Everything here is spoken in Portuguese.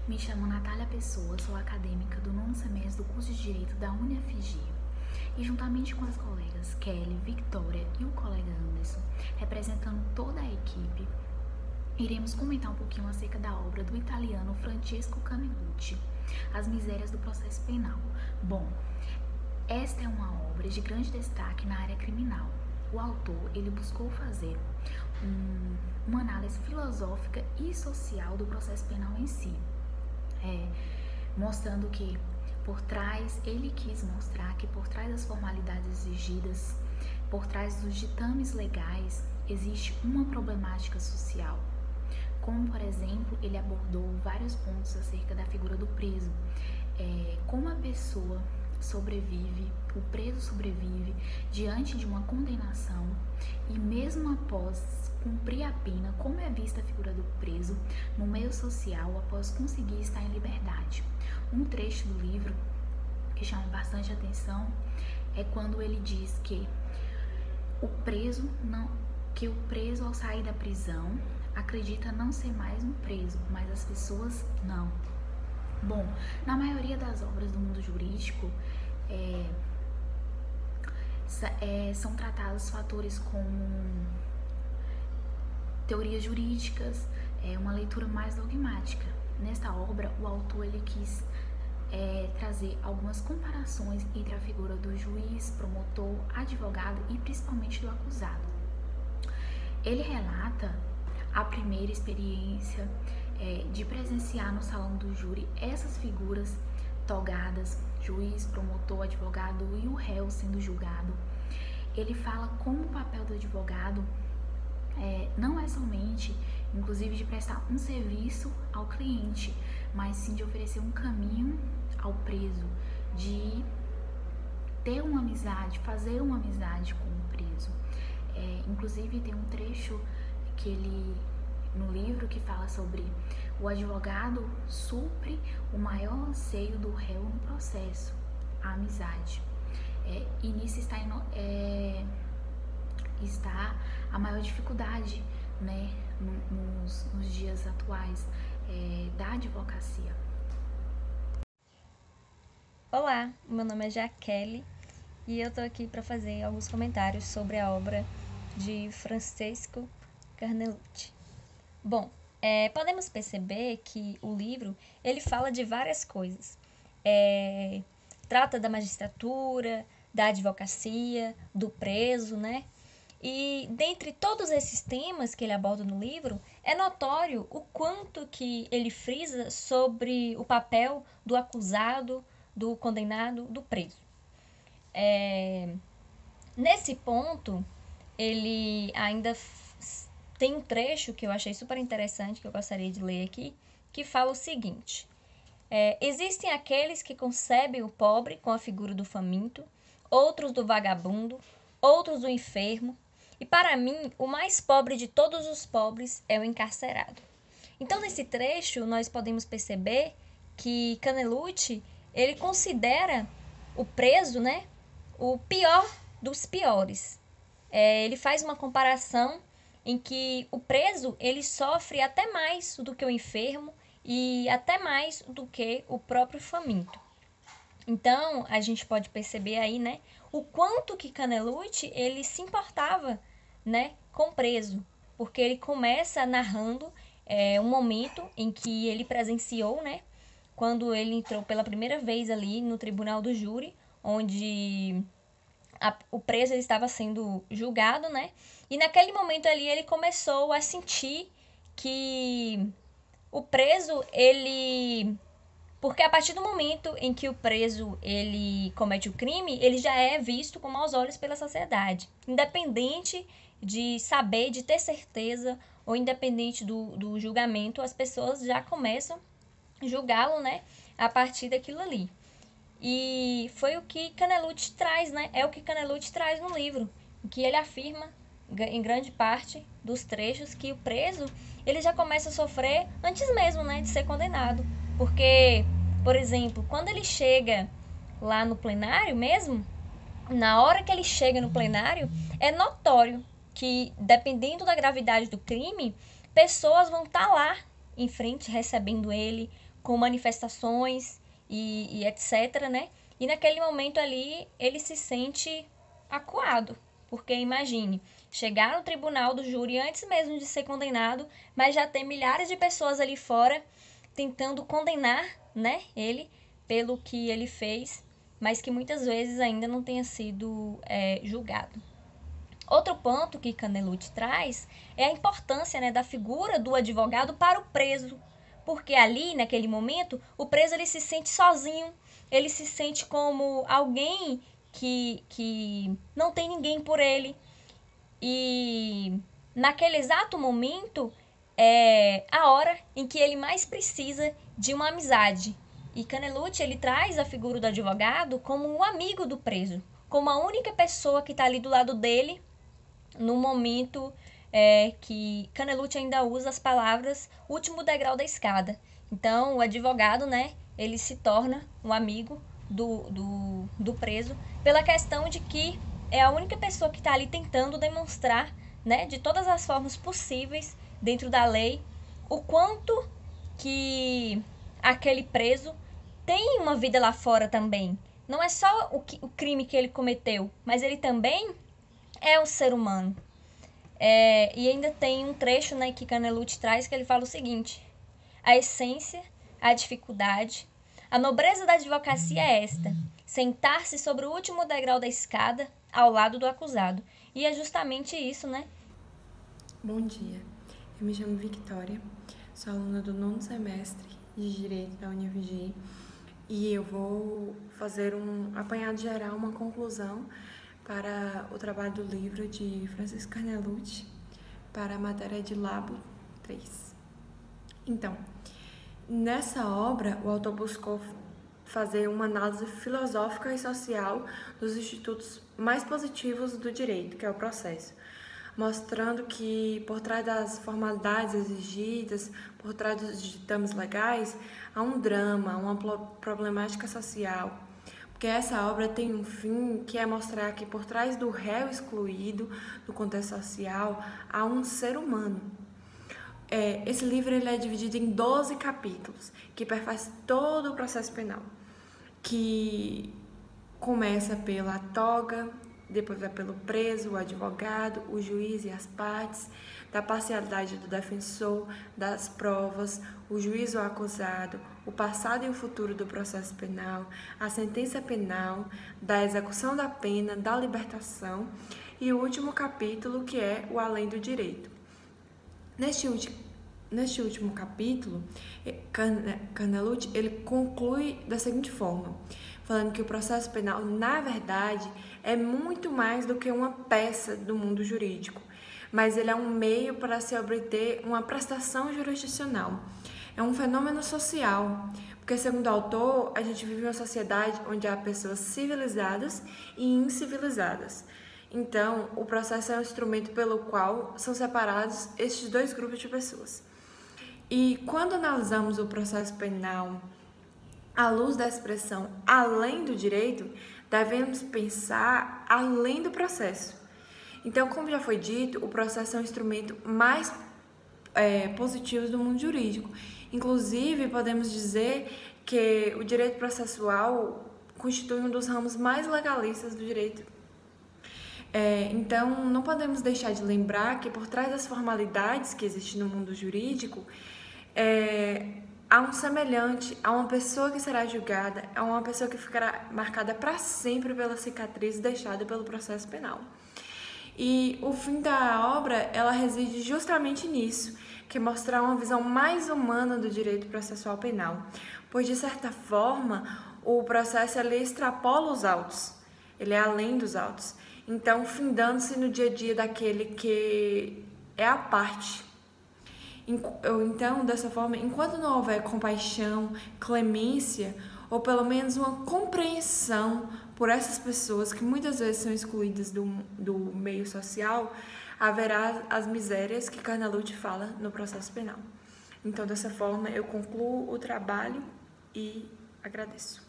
Me chamo Natália Pessoa, sou acadêmica do 9º semestre do curso de Direito da UniFG. E juntamente com as colegas Kelly, Victoria e o colega Anderson, representando toda a equipe, iremos comentar um pouquinho acerca da obra do italiano Francesco Canelucci, As Misérias do Processo Penal. Bom, esta é uma obra de grande destaque na área criminal. O autor ele buscou fazer uma análise filosófica e social do processo penal em si, mostrando que ele quis mostrar que por trás das formalidades exigidas, por trás dos ditames legais, existe uma problemática social. Como, por exemplo, ele abordou vários pontos acerca da figura do preso, como a pessoa sobrevive, o preso sobrevive diante de uma condenação e mesmo após cumprir a pena, como é vista a figura do preso no meio social após conseguir estar em liberdade. Um trecho do livro que chama bastante atenção é quando ele diz que o preso ao sair da prisão acredita não ser mais um preso, mas as pessoas não. Bom, na maioria das obras do mundo jurídico, são tratados fatores como teorias jurídicas, uma leitura mais dogmática. Nesta obra, o autor ele quis trazer algumas comparações entre a figura do juiz, promotor, advogado e principalmente do acusado. Ele relata a primeira experiência de presenciar no salão do júri essas figuras togadas, juiz, promotor, advogado e o réu sendo julgado. Ele fala como o papel do advogado não é somente, inclusive, de prestar um serviço ao cliente, mas sim de oferecer um caminho ao preso, de ter uma amizade, fazer uma amizade com o preso. Inclusive, tem um trecho no livro que fala sobre o advogado supre o maior anseio do réu no processo, a amizade. E nisso está a maior dificuldade, né, nos dias atuais da advocacia. Olá, meu nome é Jaqueline e eu tô aqui para fazer alguns comentários sobre a obra de Francesco Canelucci. Bom, podemos perceber que o livro ele fala de várias coisas. Trata da magistratura, da advocacia, do preso, né? E dentre todos esses temas que ele aborda no livro, é notório o quanto que ele frisa sobre o papel do acusado, do condenado, do preso. Nesse ponto, ele ainda tem um trecho que eu achei super interessante, que eu gostaria de ler aqui, que fala o seguinte: existem aqueles que concebem o pobre com a figura do faminto, outros do vagabundo, outros do enfermo, e para mim, o mais pobre de todos os pobres é o encarcerado. Então, nesse trecho, nós podemos perceber que Canelucci, ele considera o preso, né, o pior dos piores. Ele faz uma comparação em que o preso, ele sofre até mais do que o enfermo e até mais do que o próprio faminto. Então, a gente pode perceber aí, né, o quanto que Canelucci, ele se importava, né, com o preso, porque ele começa narrando um momento em que ele presenciou, né, quando ele entrou pela primeira vez ali no tribunal do júri, onde o preso ele estava sendo julgado, né, e naquele momento ali ele começou a sentir que o preso, porque a partir do momento em que o preso ele comete o crime, ele já é visto com maus olhos pela sociedade. Independente de saber, de ter certeza, ou independente do julgamento, as pessoas já começam a julgá-lo, né, a partir daquilo ali. E foi o que Canelucci traz, né? É o que Canelucci traz no livro, em que ele afirma, em grande parte dos trechos, que o preso ele já começa a sofrer antes mesmo, né, de ser condenado. Porque, por exemplo, quando ele chega lá no plenário mesmo, na hora que ele chega no plenário, é notório que, dependendo da gravidade do crime, pessoas vão estar lá em frente recebendo ele com manifestações e etc, né? E naquele momento ali, ele se sente acuado, porque imagine, chegar no tribunal do júri antes mesmo de ser condenado, mas já tem milhares de pessoas ali fora tentando condenar, né, ele pelo que ele fez, mas que muitas vezes ainda não tenha sido julgado. Outro ponto que Canelucci traz é a importância, né, da figura do advogado para o preso, porque ali, naquele momento, o preso ele se sente sozinho, ele se sente como alguém que não tem ninguém por ele. E naquele exato momento é a hora em que ele mais precisa de uma amizade. E Canelucci ele traz a figura do advogado como um amigo do preso, como a única pessoa que está ali do lado dele no momento que Canelucci ainda usa as palavras último degrau da escada. Então, o advogado, né, ele se torna um amigo do preso pela questão de que é a única pessoa que está ali tentando demonstrar, né, de todas as formas possíveis, dentro da lei, o quanto que aquele preso tem uma vida lá fora também. Não é só o crime que ele cometeu, mas ele também é um ser humano. E ainda tem um trecho, né, que Canelucci traz que ele fala o seguinte: a essência, a dificuldade, a nobreza da advocacia é esta: sentar-se sobre o último degrau da escada ao lado do acusado. E é justamente isso, né? Bom dia, eu me chamo Victoria, sou aluna do 9º semestre de Direito da UniFG e eu vou fazer um apanhado geral, uma conclusão para o trabalho do livro de Francisco Canelucci para a matéria de Labo 3. Então, nessa obra, o autor buscou fazer uma análise filosófica e social dos institutos mais positivos do direito, que é o processo, mostrando que por trás das formalidades exigidas, por trás dos ditames legais, há um drama, uma problemática social. Porque essa obra tem um fim que é mostrar que por trás do réu excluído do contexto social há um ser humano. Esse livro ele é dividido em 12 capítulos, que perfaz todo o processo penal, que começa pela toga, depois vai pelo preso, o advogado, o juiz e as partes, da parcialidade do defensor, das provas, o juiz ou acusado, o passado e o futuro do processo penal, a sentença penal, da execução da pena, da libertação e o último capítulo que é o além do direito. Neste último capítulo, Canelucci ele conclui da seguinte forma, falando que o processo penal, na verdade, é muito mais do que uma peça do mundo jurídico, mas ele é um meio para se obter uma prestação jurisdicional. É um fenômeno social, porque, segundo o autor, a gente vive em uma sociedade onde há pessoas civilizadas e incivilizadas. Então, o processo é um instrumento pelo qual são separados estes dois grupos de pessoas. E quando analisamos o processo penal à luz da expressão além do direito, devemos pensar além do processo. Então, como já foi dito, o processo é um instrumento mais positivo do mundo jurídico. Inclusive, podemos dizer que o direito processual constitui um dos ramos mais legalistas do direito. Então, não podemos deixar de lembrar que por trás das formalidades que existem no mundo jurídico, há um semelhante, há uma pessoa que será julgada, há uma pessoa que ficará marcada para sempre pela cicatriz deixada pelo processo penal. E o fim da obra, ela reside justamente nisso, que é mostrar uma visão mais humana do direito processual penal, pois, de certa forma, o processo ele extrapola os autos, ele é além dos autos, então findando-se no dia a dia daquele que é a parte. Então, dessa forma, enquanto não houver compaixão, clemência, ou pelo menos uma compreensão por essas pessoas que muitas vezes são excluídas do meio social, haverá as misérias que Canelucci fala no processo penal. Então, dessa forma, eu concluo o trabalho e agradeço.